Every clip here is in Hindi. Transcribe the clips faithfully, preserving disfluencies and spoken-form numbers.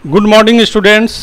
Good morning students.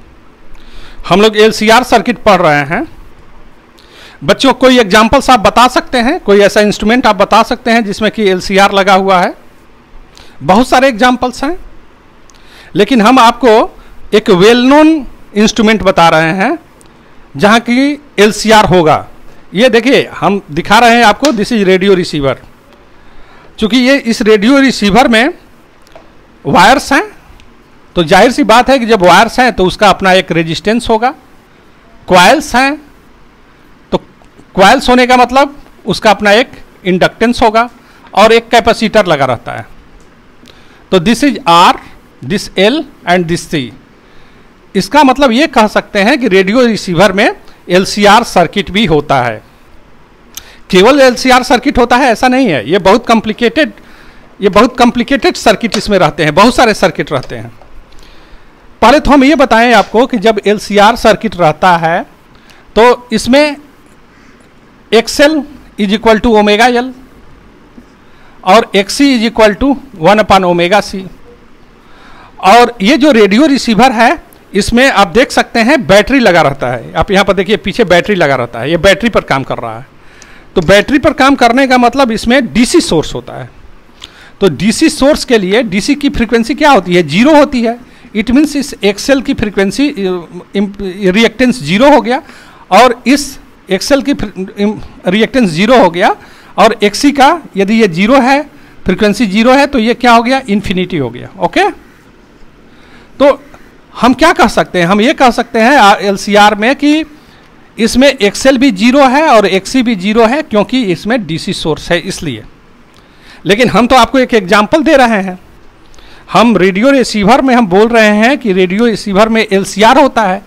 हम लोग एलसीआर सर्किट पढ़ रहे हैं। बच्चों कोई एग्जाम्पल्स आप बता सकते हैं, कोई ऐसा इंस्ट्रूमेंट आप बता सकते हैं जिसमें कि एलसीआर लगा हुआ है? बहुत सारे एग्जाम्पल्स हैं, लेकिन हम आपको एक वेल नोन इंस्ट्रूमेंट बता रहे हैं जहां की एलसीआर होगा। ये देखिए हम दिखा रहे हैं आपको, दिस इज रेडियो रिसीवर। चूंकि ये इस रेडियो रिसीवर में वायर्स हैं, तो जाहिर सी बात है कि जब वायर्स हैं तो उसका अपना एक रेजिस्टेंस होगा। क्वाइल्स हैं तो क्वाइल्स होने का मतलब उसका अपना एक इंडक्टेंस होगा और एक कैपेसिटर लगा रहता है। तो this is R, this L and this C. इसका मतलब ये कह सकते हैं कि रेडियो रिसीवर में एलसीआर सर्किट भी होता है। केवल एलसीआर सर्किट होता है ऐसा नहीं है, ये बहुत कॉम्प्लिकेटेड ये बहुत कॉम्प्लिकेटेड सर्किट इसमें रहते हैं, बहुत सारे सर्किट रहते हैं। पहले तो हम ये बताएं आपको कि जब एलसीआर सर्किट रहता है तो इसमें XL is equal to omega L और XC is equal to one upon omega C. और ये जो रेडियो रिसीवर है इसमें आप देख सकते हैं बैटरी लगा रहता है। आप यहाँ पर देखिए पीछे बैटरी लगा रहता है, ये बैटरी पर काम कर रहा है। तो बैटरी पर काम करने का मतलब इसमें डीसी सोर्स होता है। तो डीसी सोर्स के लिए डीसी की फ्रीक्वेंसी क्या होती है? जीरो होती है। इट मीन्स इस एक्सएल की फ्रीक्वेंसी रिएक्टेंस जीरो हो गया और इस एक्सएल की रिएक्टेंस जीरो हो गया और एक्सी का यदि ये जीरो है, फ्रीक्वेंसी जीरो है, तो ये क्या हो गया? इन्फिनिटी हो गया। ओके, तो हम क्या कह सकते हैं? हम ये कह सकते हैं एलसीआर में कि इसमें एक्सएल भी जीरो है और एक्सी भी जीरो है, क्योंकि इसमें डीसी सोर्स है इसलिए। लेकिन हम तो आपको एक एग्जांपल दे रहे हैं। हम रेडियो रिसीवर में हम बोल रहे हैं कि रेडियो रिसीवर में एलसीआर होता है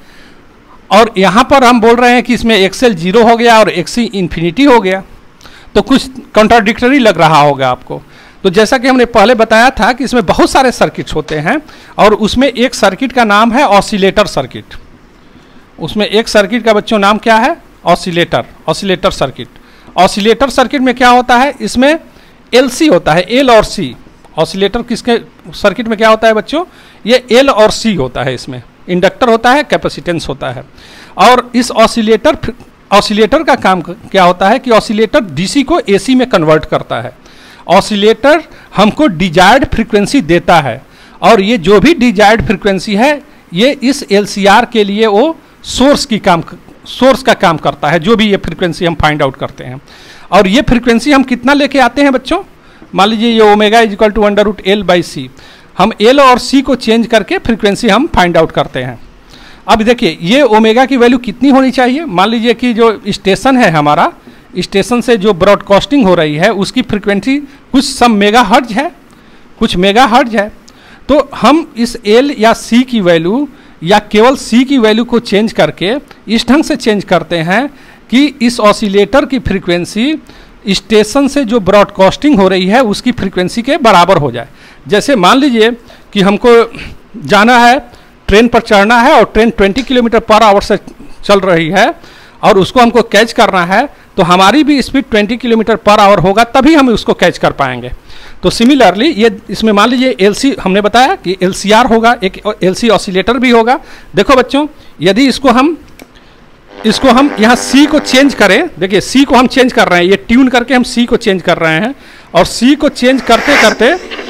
और यहाँ पर हम बोल रहे हैं कि इसमें एक्सएल जीरो हो गया और एक्सी इन्फिनिटी हो गया। तो कुछ कॉन्ट्राडिक्टरी लग रहा होगा आपको। तो जैसा कि हमने पहले बताया था कि इसमें बहुत सारे सर्किट्स होते हैं और उसमें एक सर्किट का नाम है ऑसिलेटर सर्किट। उसमें एक सर्किट का बच्चों नाम क्या है? Oscillator oscillator circuit. Oscillator circuit में क्या होता है? इसमें एलसी होता है, एल और सी। ऑसिलेटर किसके सर्किट में क्या होता है बच्चों? ये एल और सी होता है। इसमें इंडक्टर होता है, कैपेसिटेंस होता है। और इस ऑसिलेटर ऑसिलेटर का काम क्या होता है कि ऑसिलेटर डीसी को एसी में कन्वर्ट करता है। ऑसिलेटर हमको डिजायर्ड फ्रीक्वेंसी देता है और ये जो भी डिजायर्ड फ्रीक्वेंसी है ये इस एलसीआर के लिए वो सोर्स की काम सोर्स का काम करता है, जो भी ये फ्रीक्वेंसी हम फाइंड आउट करते हैं। और ये फ्रीक्वेंसी हम कितना लेके आते हैं बच्चों? मान लीजिए ये omega is equal to under root L by C. हम एल और सी को चेंज करके फ्रीक्वेंसी हम फाइंड आउट करते हैं। अब देखिए ये ओमेगा की वैल्यू कितनी होनी चाहिए? मान लीजिए कि जो स्टेशन है हमारा, स्टेशन से जो ब्रॉडकास्टिंग हो रही है उसकी फ्रीक्वेंसी कुछ सम मेगा हर्ट्ज है, कुछ मेगा हर्ट्ज है। तो हम इस एल या सी की वैल्यू या केवल सी की वैल्यू को चेंज करके इस ढंग से चेंज करते हैं कि इस ऑसिलेटर की फ्रीक्वेंसी स्टेशन से जो ब्रॉडकास्टिंग हो रही है उसकी फ्रीक्वेंसी के बराबर हो जाए। जैसे मान लीजिए कि हमको जाना है, ट्रेन पर चढ़ना है और ट्रेन बीस किलोमीटर पर आवर से चल रही है और उसको हमको कैच करना है, तो हमारी भी स्पीड बीस किलोमीटर पर आवर होगा, तभी हम उसको कैच कर पाएंगे। तो सिमिलरली ये इसमें मान लीजिए एलसी, हमने बताया कि एलसीआर होगा, एक एलसी ऑसिलेटर भी होगा। देखो बच्चों, यदि इसको हम इसको हम यहाँ सी को चेंज करें, देखिए सी को हम चेंज कर रहे हैं, ये ट्यून करके हम सी को चेंज कर रहे हैं और सी को चेंज करते करते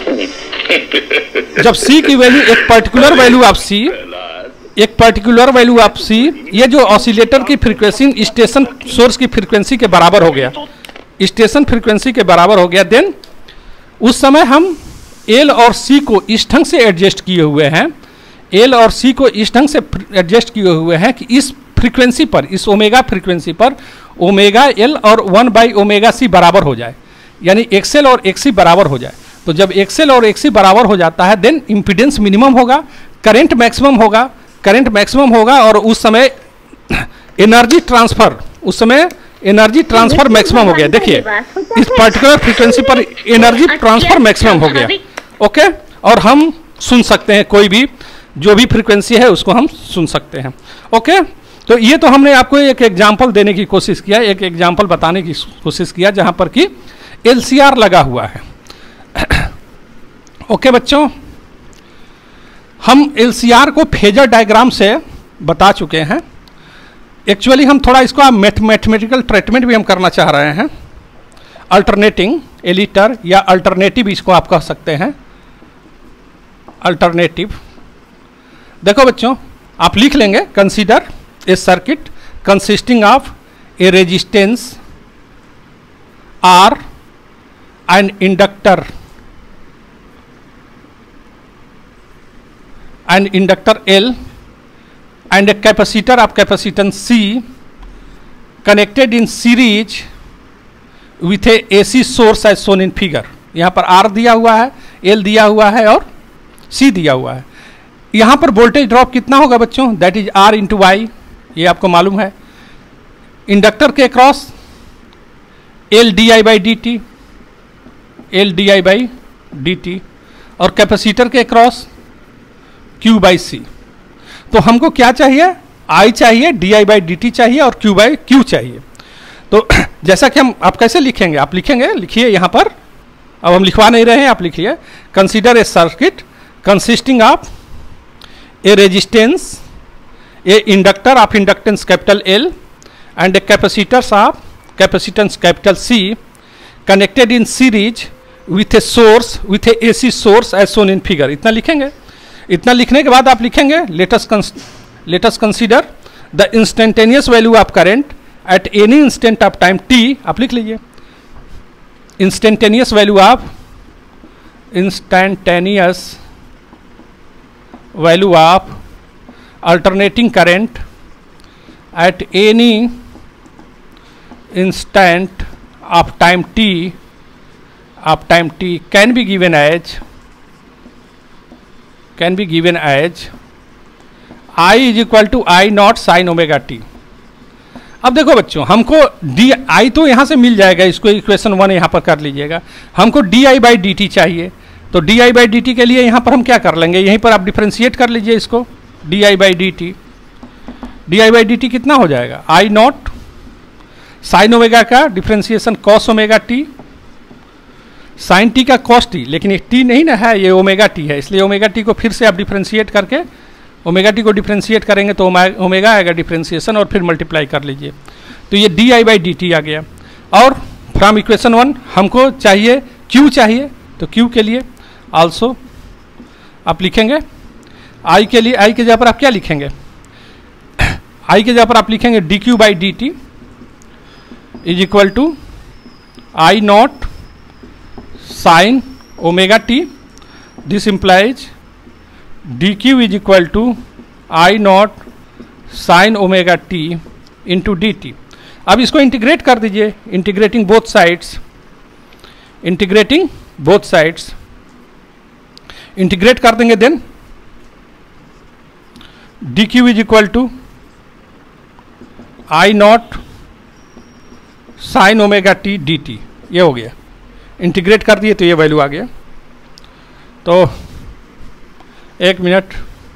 जब सी की वैल्यू एक पर्टिकुलर वैल्यू ऑफ सी एक पर्टिकुलर वैल्यू ऑफ सी ये जो ऑसिलेटर की फ्रीक्वेंसी स्टेशन सोर्स की फ्रीक्वेंसी के बराबर हो गया, स्टेशन फ्रीक्वेंसी के बराबर हो गया, देन उस समय हम एल और सी को इस ढंग से एडजस्ट किए हुए हैं एल और सी को इस ढंग से एडजस्ट किए हुए हैं कि इस फ्रीक्वेंसी पर, इस ओमेगा फ्रीक्वेंसी पर ओमेगा एल और वन बाई ओमेगा सी बराबर हो जाए, यानी एक्सएल और एक्सी बराबर हो जाए। तो जब एक्सएल और एक्सी बराबर हो जाता है देन इम्पीडेंस मिनिमम होगा, करंट मैक्सिमम होगा करंट मैक्सिमम होगा और उस समय एनर्जी ट्रांसफर उस समय एनर्जी ट्रांसफर मैक्सिमम हो गया। देखिए इस पर्टिकुलर फ्रीक्वेंसी पर एनर्जी ट्रांसफर मैक्सिमम हो गया। ओके, और हम सुन सकते हैं, कोई भी जो भी फ्रीक्वेंसी है उसको हम सुन सकते हैं। ओके, तो ये तो हमने आपको एक एग्जांपल देने की कोशिश किया, एक एग्जांपल बताने की कोशिश किया जहां पर कि एलसीआर लगा हुआ है। ओके बच्चों, हम एल सी आर को फेजर डायग्राम से बता चुके हैं। एक्चुअली हम थोड़ा इसको मैथमेटिकल ट्रीटमेंट भी हम करना चाह रहे हैं, अल्टरनेटिंग एलिटर या अल्टरनेटिव इसको आप कह सकते हैं, अल्टरनेटिव। देखो बच्चों, आप लिख लेंगे, consider a circuit consisting of a resistance R and inductor and inductor L and a capacitor of capacitance C connected in series with a A C source as shown in figure। यहाँ पर R दिया हुआ है, L दिया हुआ है और C दिया हुआ है। यहाँ पर वोल्टेज ड्रॉप कितना होगा बच्चों? That is R into Y, ये आपको मालूम है। इंडक्टर के cross L D I by D T, L D I by D T, और कैपेसिटर के क्रॉस Q बाई सी। तो हमको क्या चाहिए? I चाहिए, D I by D T चाहिए और Q बाई क्यू चाहिए। तो जैसा कि हम, आप कैसे लिखेंगे? आप लिखेंगे, लिखिए यहाँ पर, अब हम लिखवा नहीं रहे हैं, आप लिखिए consider a circuit consisting of a resistance, a inductor of inductance capital L and a capacitors of capacitance capital C connected in series with a source with a AC source as shown in figure. इतना लिखेंगे। इतना लिखने के बाद आप लिखेंगे let's let's consider the instantaneous value of current at any instant of time T. आप लिख लीजिए instantaneous value of instantaneous value of alternating current at any instant of time T of time T can be given as can be given as I is equal to I naught sine omega T. अब देखो बच्चों, हमको डी आई तो यहाँ से मिल जाएगा, इसको इक्वेशन वन यहाँ पर कर लीजिएगा। हमको D I by D T चाहिए, तो D I by D T के लिए यहाँ पर हम क्या कर लेंगे? यहीं पर आप डिफ्रेंशिएट कर लीजिए इसको, D I by D T. D I by D T कितना हो जाएगा? आई नॉट साइन ओमेगा का differentiation cos omega T, sine T का कॉस टी, लेकिन ये टी नहीं ना है, ये ओमेगा टी है, इसलिए ओमेगा टी को फिर से आप डिफ्रेंशिएट करके, ओमेगा टी को डिफ्रेंशिएट करेंगे तो ओमेगा आएगा डिफ्रेंशिएशन, और फिर मल्टीप्लाई कर लीजिए, तो ये D I by D T आ गया। और फ्रॉम इक्वेशन वन हमको चाहिए क्यू चाहिए, तो क्यू के लिए आल्सो आप लिखेंगे आई के लिए, आई के जगह पर आप क्या लिखेंगे? आई के जगह पर आप लिखेंगे D Q by D T is equal to I naught sine omega T. This implies dq is equal to I naught sine omega T into D T. अब इसको इंटीग्रेट कर दीजिए, integrating both sides, integrating both sides integrate कर देंगे, then dq is equal to I naught sine omega T D T. ये हो गया, इंटीग्रेट कर दिए तो ये वैल्यू आ गया। तो एक मिनट,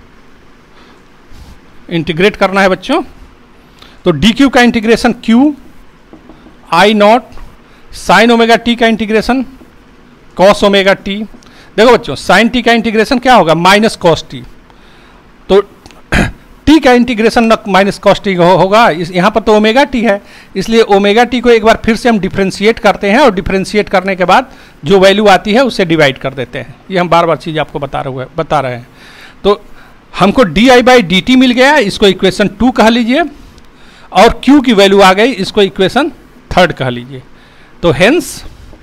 इंटीग्रेट करना है बच्चों, तो डी क्यू का integration Q, I naught sine omega T का इंटीग्रेशन कॉस ओमेगा टी। देखो बच्चों, साइन टी का इंटीग्रेशन क्या होगा? माइनस कॉस टी, तो टी का इंटीग्रेशन न माइनस कॉस टी हो, होगा। इस यहाँ पर तो ओमेगा टी है, इसलिए ओमेगा टी को एक बार फिर से हम डिफ्रेंशिएट करते हैं, और डिफ्रेंशिएट करने के बाद जो वैल्यू आती है उससे डिवाइड कर देते हैं। ये हम बार बार चीज़ आपको बता रहे हुए बता रहे हैं। तो हमको D I by D T मिल गया, इसको इक्वेशन टू कह लीजिए, और क्यू की वैल्यू आ गई, इसको इक्वेशन थर्ड कह लीजिए। तो hence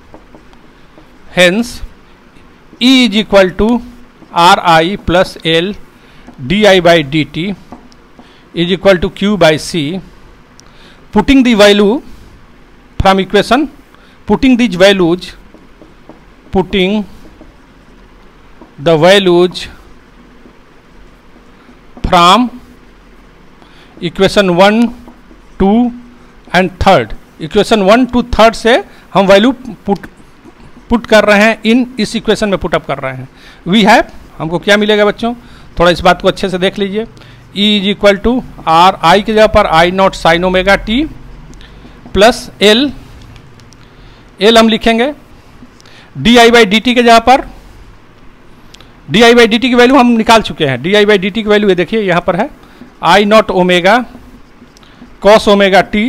hence E is equal to R I plus L D I by D T is equal to q by c. Putting the value from equation, putting these values, putting the values from equation one, two and third, equation one to third से हम वैल्यू पुट पुट कर रहे हैं, इन इस इक्वेशन में पुट अप कर रहे हैं। वी हैव, हमको क्या मिलेगा बच्चों? थोड़ा इस बात को अच्छे से देख लीजिए। E is equal to R, I की जगह पर I naught sine omega T plus L, L हम लिखेंगे D I by D T के जगह पर D I by D T की वैल्यू हम निकाल चुके हैं। D I by D T की वैल्यू ये देखिए यहाँ पर है I naught omega cos omega T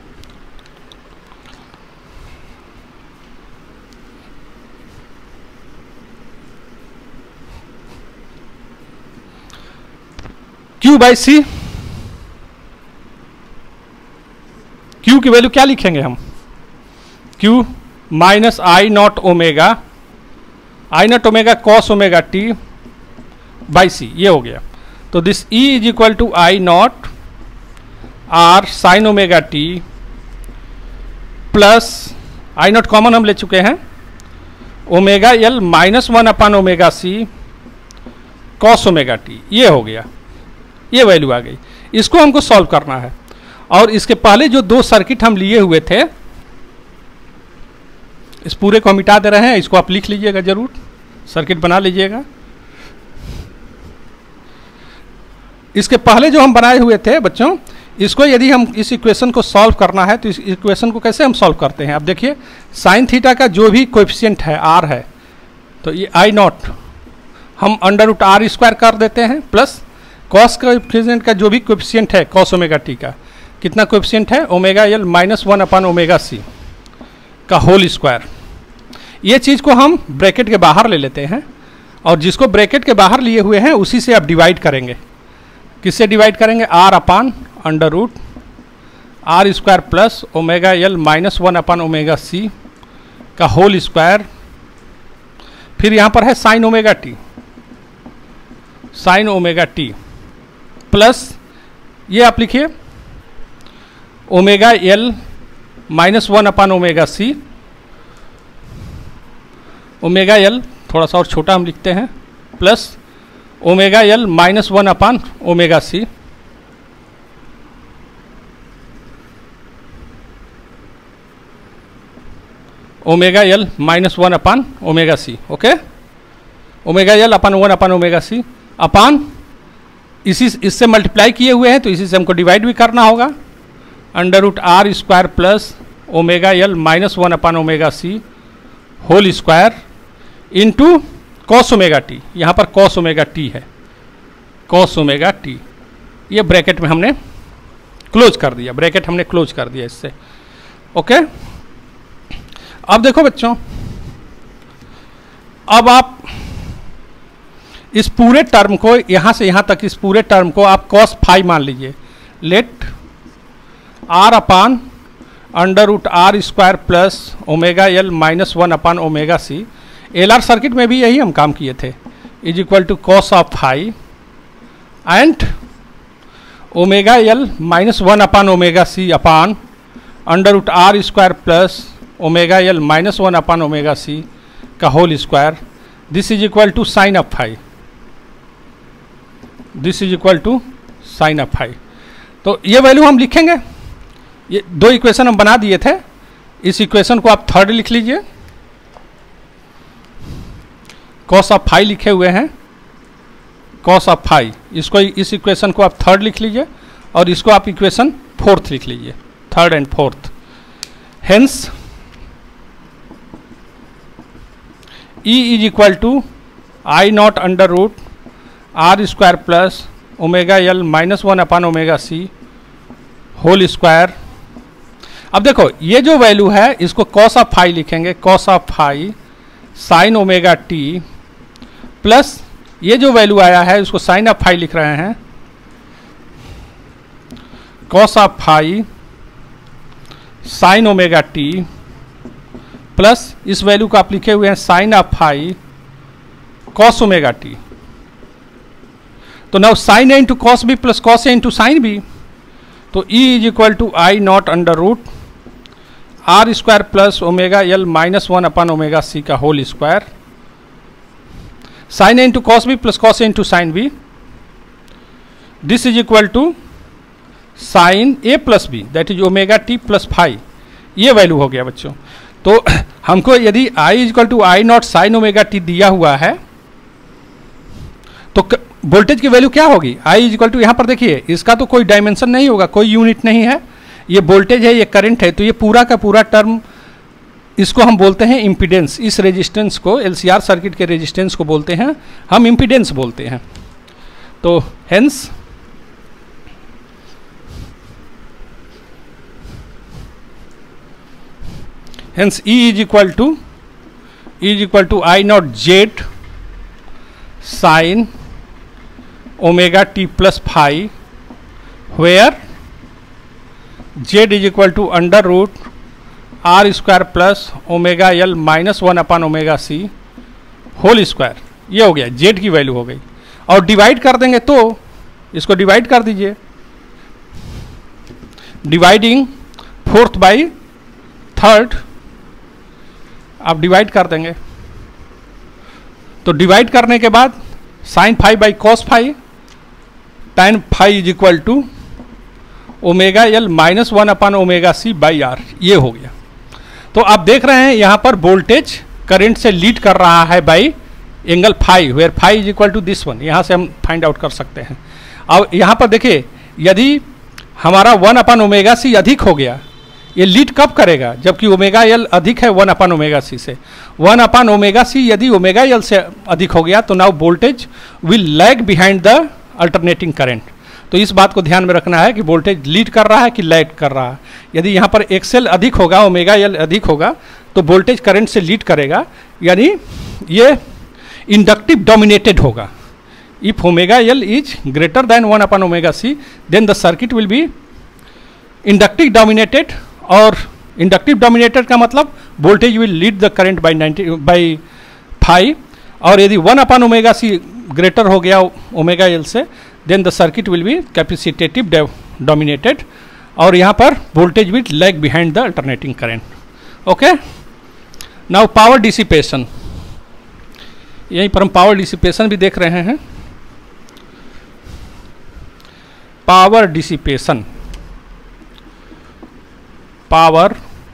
Q by C. Q की वैल्यू क्या लिखेंगे हम, Q minus I naught omega I naught omega cos omega T by C, ये हो गया। तो this E is equal to I naught R sine omega T plus I naught common हम ले चुके हैं omega L minus one upon omega C cos omega T, ये हो गया, ये वैल्यू आ गई। इसको हमको सॉल्व करना है। और इसके पहले जो दो सर्किट हम लिए हुए थे, इस पूरे को हम मिटा दे रहे हैं, इसको आप लिख लीजिएगा जरूर, सर्किट बना लीजिएगा। इसके पहले जो हम बनाए हुए थे बच्चों, इसको यदि हम इस इक्वेशन को सॉल्व करना है तो इस इक्वेशन को कैसे हम सॉल्व करते हैं। अब देखिए साइन थीटा का जो भी कोएफिशिएंट है आर है, तो ये आई नॉट हम अंडर रूट आर स्क्वायर कर देते हैं प्लस कॉस कोएफिशिएंट का जो भी कोएफिशिएंट है कॉस ओमेगा टी का, कितना कोएफिशिएंट है omega L minus one upon omega C का होल स्क्वायर। ये चीज़ को हम ब्रैकेट के बाहर ले लेते हैं और जिसको ब्रैकेट के बाहर लिए हुए हैं उसी से आप डिवाइड करेंगे। किससे डिवाइड करेंगे, R upon under root R square plus omega L minus one upon omega C का होल स्क्वायर। फिर यहाँ पर है sine omega T, sine omega T plus ये आप लिखिए omega L minus one upon omega C, omega L थोड़ा सा और छोटा हम लिखते हैं plus omega L minus one upon omega C, omega L minus one upon omega C. Okay, omega L upon one upon omega C upon इसी इससे मल्टीप्लाई किए हुए हैं तो इसी से हमको डिवाइड भी करना होगा। Under root R square plus omega L minus one upon omega C whole square into cos omega T, यहाँ पर कॉस ओमेगा टी है, कॉस ओमेगा टी, ये ब्रैकेट में हमने क्लोज कर दिया, ब्रैकेट हमने क्लोज कर दिया इससे। ओके, अब देखो बच्चों, अब आप इस पूरे टर्म को यहाँ से यहाँ तक, इस पूरे टर्म को आप कॉस फाई मान लीजिए। Let R upon under root R square plus omega L minus one upon omega C, L R circuit में भी यही हम काम किए थे, is equal to cos of phi and omega L minus one upon omega C upon under root R square plus omega L minus one upon omega C का whole square. This is equal to sine of phi, this is equal to sine of phi. तो ये वैल्यू हम लिखेंगे, ये दो इक्वेशन हम बना दिए थे, इस इक्वेशन को आप थर्ड लिख लीजिए, कॉस ऑफ फाई लिखे हुए हैं, कॉस ऑफ फाई, इसको इस इक्वेशन को आप थर्ड लिख लीजिए और इसको आप इक्वेशन फोर्थ लिख लीजिए, third and fourth. Hence E is equal to I naught under root R square plus omega L minus one upon omega C whole square. अब देखो ये जो वैल्यू है इसको कॉस ऑफ फाई लिखेंगे, cos of phi sine omega T plus ये जो वैल्यू आया है उसको साइन ऑफ फाई लिख रहे हैं, cos of phi sine omega T plus इस वैल्यू को आप लिखे हुए हैं sine of phi cos omega T. तो now sine A into cos B plus cos A into sine B, तो E is equal to I naught under root R square plus omega L minus one upon omega C का whole square, sine A into cos B plus cos A into sine B, this is equal to sine A plus B that is omega T plus phi. ये वैल्यू हो गया बच्चों। तो हमको यदि I is equal to I naught sine omega T दिया हुआ है तो वोल्टेज की वैल्यू क्या होगी, I इज इक्वल टू, यहाँ पर देखिए इसका तो कोई डायमेंशन नहीं होगा, कोई यूनिट नहीं है, ये वोल्टेज है, ये करंट है, तो ये पूरा का पूरा टर्म इसको हम बोलते हैं इम्पीडेंस। इस रेजिस्टेंस को, एलसीआर सर्किट के रेजिस्टेंस को बोलते हैं हम इम्पीडेंस बोलते हैं। तो hence hence E is equal to E is equal to I naught Z sine omega T plus phi, where Z is equal to under root R square plus omega L minus one upon omega C whole square. ये हो गया, जेड की वैल्यू हो गई। और डिवाइड कर देंगे तो इसको डिवाइड कर दीजिए, डिवाइडिंग फोर्थ बाई थर्ड आप डिवाइड कर देंगे। तो डिवाइड करने के बाद sine phi by cos phi, tan phi is equal to omega L minus one upon omega C by R. ये हो गया। तो आप देख रहे हैं यहाँ पर वोल्टेज करंट से लीड कर रहा है by angle phi, where phi is equal to this one. यहाँ से हम फाइंड आउट कर सकते हैं। अब यहाँ पर देखिए, यदि हमारा वन अपन ओमेगा सी अधिक हो गया, ये लीड कब करेगा? जबकि ओमेगा एल अधिक है वन अपन ओमेगा सी से। वन अपन ओमेगा सी यदि ओमेगा एल से अधिक हो गया तो now voltage will lag behind the alternating current. तो इस बात को ध्यान में रखना है कि वोल्टेज लीड कर रहा है कि लैग कर रहा है। यदि यहाँ पर एक्सएल अधिक होगा, ओमेगा एल अधिक होगा, तो वोल्टेज करंट से लीड करेगा, यानी ये इंडक्टिव डोमिनेटेड होगा। If omega L is greater than one upon omega C, then the circuit will be inductive dominated. और इंडक्टिव डोमिनेटेड का मतलब voltage will lead the current by ninety by phi. और यदि one upon omega C greater हो गया ओमेगा एल से, then the circuit will be capacitive dominated, और यहाँ पर voltage will lag behind the alternating current. Okay, now power dissipation. यहीं पर हम पावर डिसिपेशन भी देख रहे हैं। Power dissipation, power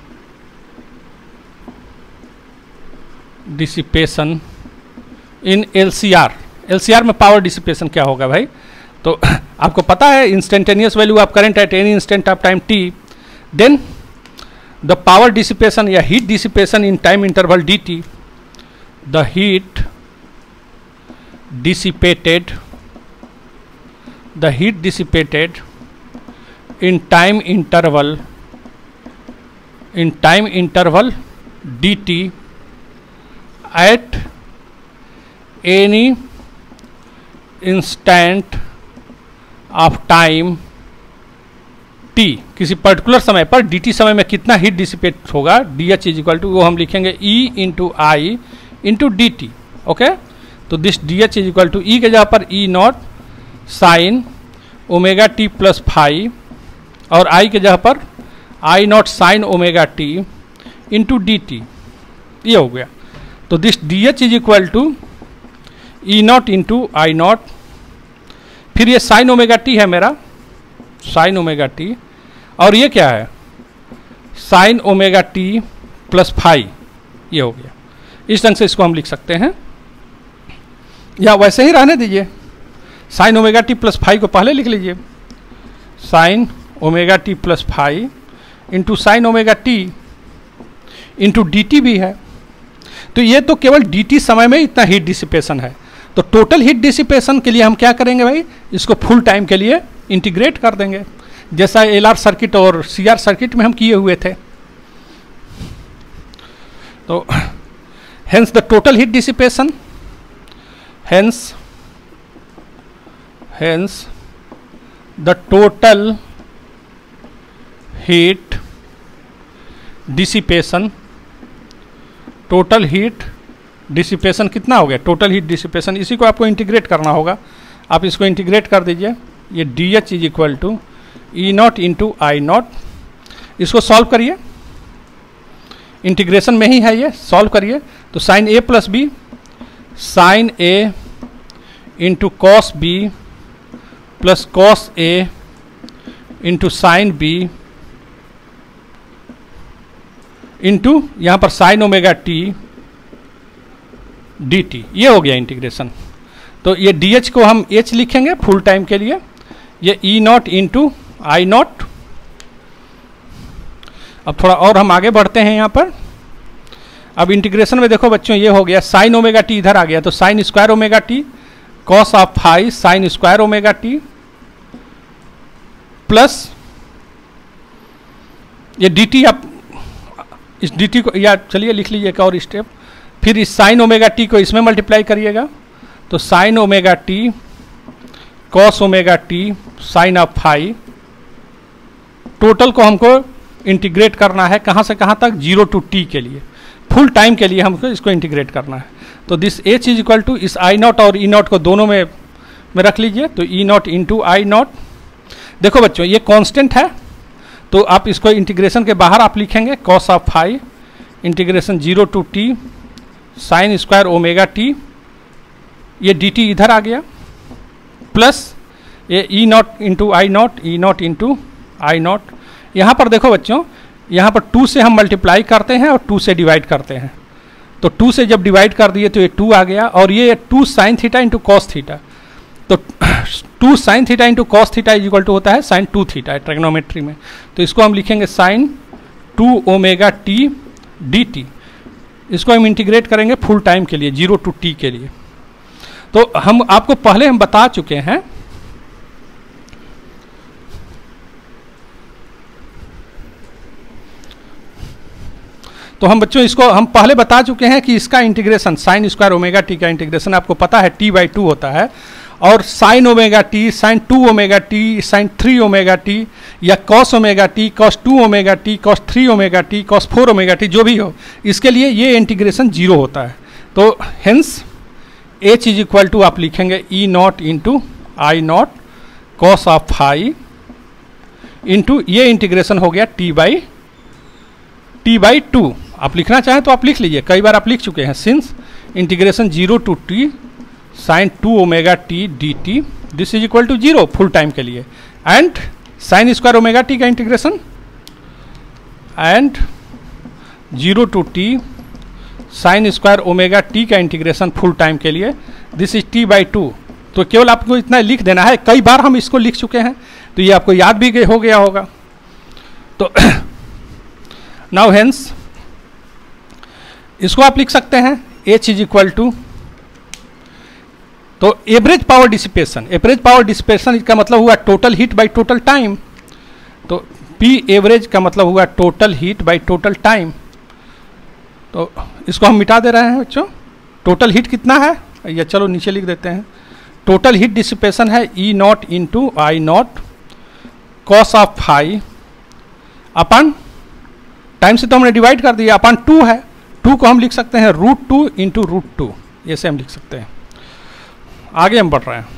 dissipation in LCR. LCR में पावर डिसिपेशन क्या होगा भाई? तो आपको पता है, instantaneous value of current at any instant of time T, then the power dissipation या heat dissipation in time interval D T, the heat dissipated the heat dissipated in time interval in time interval dt at any instant of time t, किसी पर्टिकुलर समय पर dt समय में कितना हीट डिसिपेट होगा, dh इज इक्वल टू, वो हम लिखेंगे e into I into D T. Okay, तो this D H is equal to E के जगह पर E naught sine omega T plus phi, और आई के जगह पर I naught sine omega T into D T. ये हो गया। तो this D H is equal to E naught into I naught, फिर ये साइन ओमेगा टी है मेरा, साइन ओमेगा टी, और ये क्या है, sine omega T plus phi. ये हो गया। इस ढंग से इसको हम लिख सकते हैं, या वैसे ही रहने दीजिए। Sine omega T plus phi को पहले लिख लीजिए, sine omega T plus phi into sine omega T into D T भी है। तो ये तो केवल डी टी समय में इतना हीट डिसिपेशन है। तो टोटल हीट डिसिपेशन के लिए हम क्या करेंगे भाई, इसको फुल टाइम के लिए इंटीग्रेट कर देंगे, जैसा एल आर सर्किट और सी आर सर्किट में हम किए हुए थे। तो hence the total heat dissipation, hence hence the total heat dissipation, total heat dissipation कितना हो गया, total heat dissipation, इसी को आपको इंटीग्रेट करना होगा। आप इसको इंटीग्रेट कर दीजिए, ये D H is equal to E naught into I naught. इसको सॉल्व करिए, इंटीग्रेशन में ही है ये, सॉल्व करिए। तो sine A plus B, sine A into cos B plus cos A into sine B into यहाँ पर sine omega T D T. ये हो गया इंटीग्रेशन। तो ये डी एच को हम एच लिखेंगे फुल टाइम के लिए, ये E naught into I naught. अब थोड़ा और हम आगे बढ़ते हैं यहाँ पर। अब इंटीग्रेशन में देखो बच्चों ये हो गया साइन ओमेगा टी इधर आ गया, तो sine square omega T cos of phi sine square omega T plus ये डी टी, आप इस डी टी को या चलिए लिख लीजिए एक और स्टेप, फिर इस साइन ओमेगा टी को इसमें मल्टीप्लाई करिएगा, तो sine omega T cos omega T sine of phi, total को हमको इंटीग्रेट करना है कहाँ से कहाँ तक, जीरो टू टी के लिए, फुल टाइम के लिए हमको इसको इंटीग्रेट करना है। तो this H is equal to इस आई नॉट और ई नॉट को दोनों में में रख लीजिए, तो E naught into I naught. देखो बच्चों ये कांस्टेंट है, तो आप इसको इंटीग्रेशन के बाहर आप लिखेंगे cos of phi integration zero to T sine square omega T, ये डी टी इधर आ गया, प्लस ये E naught into I naught, E naught into I naught. यहाँ पर देखो बच्चों, यहाँ पर टू से हम मल्टीप्लाई करते हैं और टू से डिवाइड करते हैं, तो टू से जब डिवाइड कर दिए तो ये टू आ गया, और ये two sine theta into cos theta, तो two sine theta into cos theta is equal to होता है साइन टू थीटा ट्रिग्नोमेट्री में, तो इसको हम लिखेंगे sine two omega T D T. इसको हम इंटीग्रेट करेंगे फुल टाइम के लिए, जीरो टू टी के लिए। तो हम आपको पहले हम बता चुके हैं तो हम बच्चों इसको हम पहले बता चुके हैं कि इसका integration sine square omega T का इंटीग्रेशन आपको पता है टी बाई टू होता है, और sine omega T sine two omega T sine three omega T या cos omega T cos two omega T cos three omega T cos four omega T जो भी हो, इसके लिए ये इंटीग्रेशन जीरो होता है। तो hence H is equal to आप लिखेंगे E naught into I naught cos of phi into ये इंटीग्रेशन हो गया T by T by two. आप लिखना चाहें तो आप लिख लीजिए, कई बार आप लिख चुके हैं, since integration zero to T sine two omega T D T this is equal to zero full time के लिए, and sine square omega T का integration and zero to T sine square omega T का इंटीग्रेशन फुल टाइम के लिए, this is T by two. तो केवल आपको इतना लिख देना है, कई बार हम इसको लिख चुके हैं तो ये आपको याद भी हो गया होगा। तो नाउ हेंस इसको आप लिख सकते हैं H इज इक्वल टू, तो average power dissipation, average power dissipation इसका मतलब हुआ total heat by total time, तो P एवरेज का मतलब हुआ total heat by total time. तो इसको हम मिटा दे रहे हैं बच्चों, टोटल हीट कितना है, या चलो नीचे लिख देते हैं, टोटल हीट डिसिपेशन है E naught into I naught cos of phi upon time से तो हमने डिवाइड कर दिया, अपन टू है, टू को हम लिख सकते हैं root two into root two, ऐसे हम लिख सकते हैं। आगे हम बढ़ रहे हैं,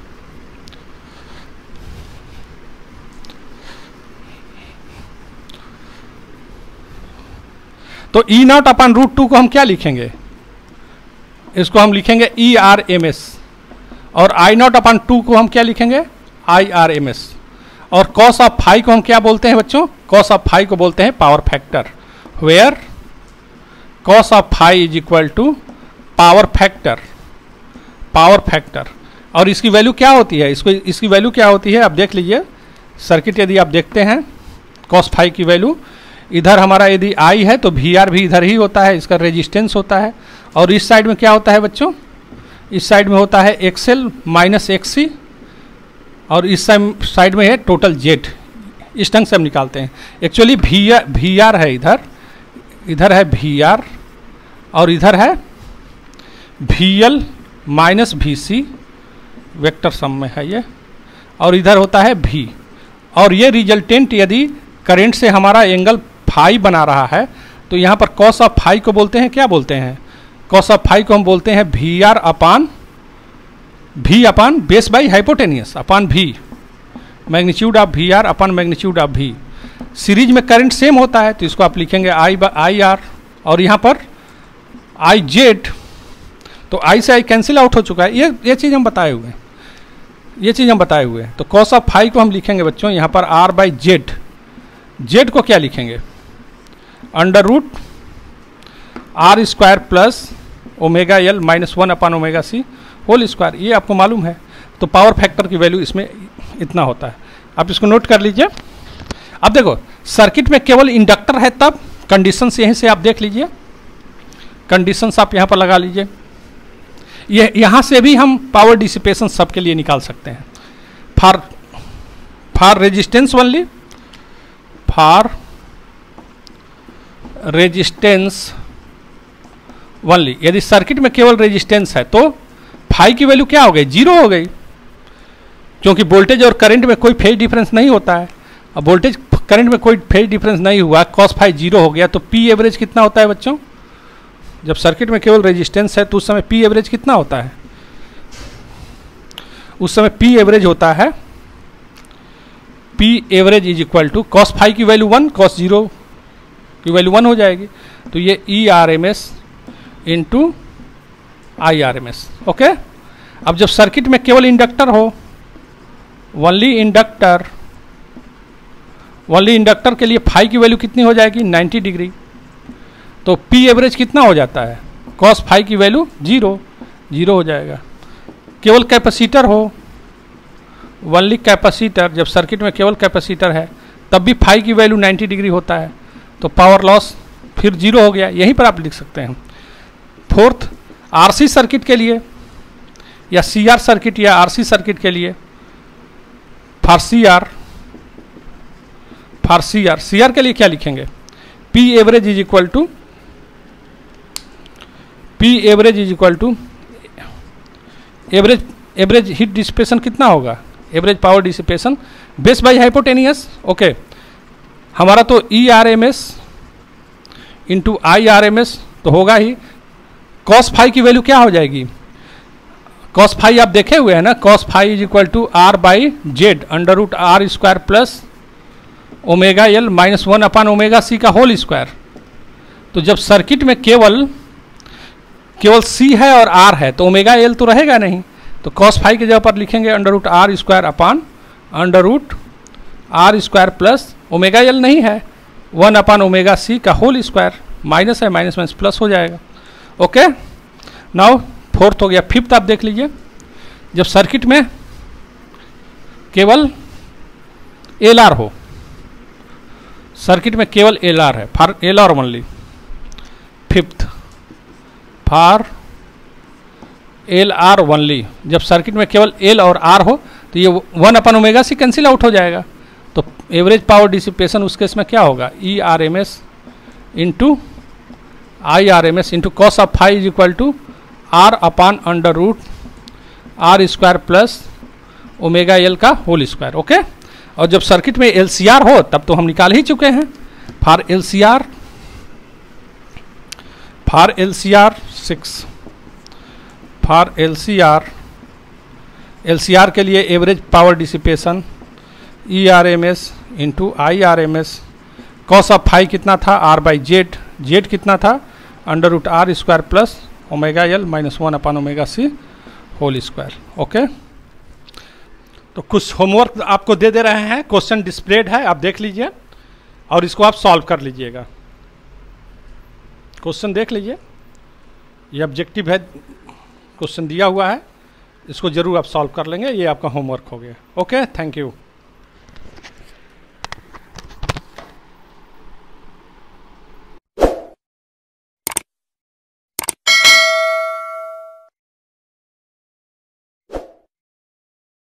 तो E naught upon root two को हम क्या लिखेंगे, इसको हम लिखेंगे ई आर एम एस, और आई नॉट अपन टू को हम क्या लिखेंगे आई आर एम एस, और कॉस ऑफ फाई को हम क्या बोलते हैं बच्चों, कॉस ऑफ फाई को बोलते हैं power factor, where cos of phi is equal to power factor, power factor. और इसकी वैल्यू क्या होती है, इसको इसकी वैल्यू क्या होती है आप देख लीजिए, सर्किट यदि आप देखते हैं कॉस फाई की वैल्यू, इधर हमारा यदि आई है तो वी आर भी इधर ही होता है, इसका रेजिस्टेंस होता है, और इस साइड में क्या होता है बच्चों, इस साइड में होता है एक्सएल माइनस एक्सी, और इस साइड में है टोटल जेड। इस ढंग से हम निकालते हैं। Actually V R V R है इधर, इधर है वी आर, और इधर है V L minus V C, vector sum में है ये, और इधर होता है भी, और ये रिजल्टेंट यदि करंट से हमारा एंगल फाई बना रहा है तो यहाँ पर कॉस ऑफ फाई को बोलते हैं, क्या बोलते हैं, कॉस ऑफ फाई को हम बोलते हैं वी आर अपान भी upon base by hypotenuse upon भी, magnitude of V R upon magnitude of भी। सीरीज में करंट सेम होता है तो इसको आप लिखेंगे आई बाई आई आर, और यहाँ पर आई जेड, तो आई से आई कैंसिल आउट हो चुका है, ये ये चीज़ हम बताए हुए हैं, ये चीज़ हम बताए हुए हैं। तो कॉस ऑफ फाई को हम लिखेंगे बच्चों यहाँ पर आर बाई जेड, जेड को क्या लिखेंगे under root R square plus omega L minus one upon omega C whole square, ये आपको मालूम है। तो पावर फैक्टर की वैल्यू इसमें इतना होता है, आप इसको नोट कर लीजिए। अब देखो सर्किट में केवल इंडक्टर है तब कंडीशंस यहीं से आप देख लीजिए, कंडीशंस आप यहाँ पर लगा लीजिए। ये यहाँ से भी हम पावर डिसिपेशन सबके लिए निकाल सकते हैं। For for resistance only, for resistance only, यदि सर्किट में केवल रेजिस्टेंस है तो फाई की वैल्यू क्या हो गई, जीरो हो गई, क्योंकि वोल्टेज और करंट में कोई फेज डिफरेंस नहीं होता है। अब वोल्टेज करंट में कोई फेज डिफरेंस नहीं हुआ, कॉस फाई जीरो हो गया, तो पी एवरेज कितना होता है बच्चों? जब सर्किट में केवल रेजिस्टेंस है तो उस समय पी एवरेज कितना होता है? उस समय पी एवरेज होता है, P average is equal to cos phi की वैल्यू वन, कॉस जीरो की वैल्यू वन हो जाएगी। तो ये E R M S into I R M S. Okay, अब जब सर्किट में केवल इंडक्टर हो, ओनली इंडक्टर, ओनली इंडक्टर के लिए फाई की वैल्यू कितनी हो जाएगी, नाइन्टी डिग्री। तो पी एवरेज कितना हो जाता है, कॉस फाई की वैल्यू जीरो, जीरो हो जाएगा। केवल कैपेसिटर हो, ओनली कैपेसिटर, जब सर्किट में केवल कैपेसिटर है तब भी फाई की वैल्यू नाइन्टी डिग्री होता है, तो पावर लॉस फिर जीरो हो गया। यहीं पर आप लिख सकते हैं। फोर्थ, आरसी सर्किट के लिए या सीआर सर्किट या आरसी सर्किट के लिए, for CR, for CR, CR के लिए क्या लिखेंगे, P average is equal to, P average is equal to average, average heat dissipation कितना होगा, average power dissipation base by hypotenuse. Okay, हमारा तो E R M S into I R M S तो होगा ही। कॉस फाई की वैल्यू क्या हो जाएगी, कॉस फाई आप देखे हुए हैं ना, cos phi is equal to R by Z under root R square plus omega L minus one upon omega C का होल स्क्वायर। तो जब सर्किट में केवल केवल सी है और आर है तो ओमेगा एल तो रहेगा नहीं, तो कॉस फाई की जगह पर लिखेंगे under root R square upon under root R square plus omega L नहीं है, वन अपान ओमेगा सी का होल स्क्वायर, माइनस है, माइनस माइनस प्लस हो जाएगा। ओके, नाउ फोर्थ हो गया। फिफ्थ आप देख लीजिए, जब सर्किट में केवल एल आर हो, सर्किट में केवल एल आर है, for L R only. Fifth, for L R only, जब सर्किट में केवल एल और आर हो तो ये one upon omega C cancel out हो जाएगा, तो एवरेज पावर डिसिपेशन उस केस में क्या होगा, E R M S into I R M S into cos of phi is equal to R upon under root R square plus omega L का होल स्क्वायर। ओके, और जब सर्किट में एल सी आर हो तब तो हम निकाल ही चुके हैं। For L C R, for L C R six, for L C R, L C R के लिए average power dissipation E R M S into I R M S, cos of phi कितना था, आर बाई जेड, जेड कितना था under root R square plus omega L minus one upon omega C whole square. Okay, तो कुछ होमवर्क आपको दे दे रहे हैं, क्वेश्चन डिस्प्लेड है, आप देख लीजिए और इसको आप सॉल्व कर लीजिएगा। क्वेश्चन देख लीजिए, ये ऑब्जेक्टिव है, क्वेश्चन दिया हुआ है, इसको जरूर आप सॉल्व कर लेंगे, ये आपका होमवर्क हो गया। Okay, thank you.